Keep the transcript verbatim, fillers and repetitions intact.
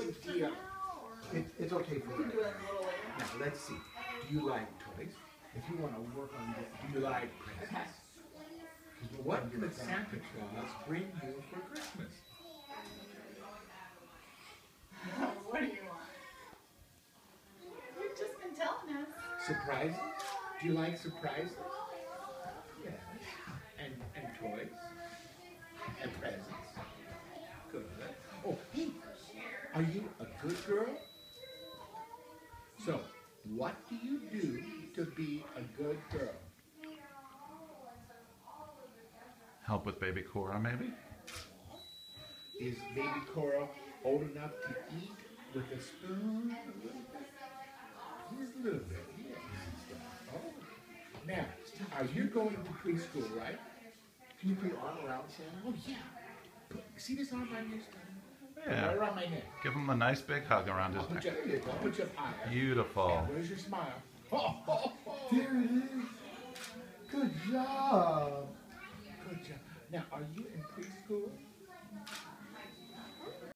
Yeah. It, it's okay for We can you. do it a little later. Now, let's see. Do you like toys? If you want to work on that, do you like presents? What could Santa Claus bring you for Christmas? What do you want? You've just been telling us. Surprises? Do you like surprises? Yes. And and toys? And presents? Good. Oh, hey, are you a good girl? So, what do you do to be a good girl? Help with baby Cora, maybe? Is baby Cora old enough to eat with a spoon? A little bit? Just a little bit. Yes. Oh. Now, are you going to preschool, right? Can you put your arm around Santa? Oh, yeah. Put, see this arm right here? Yeah. Right around my neck. Give him a nice big hug around his I'll put neck. your, I'll put your eye. Beautiful. Yeah, where's your smile? Oh, oh, oh. There it is. Good job. Good job. Now, are you in preschool?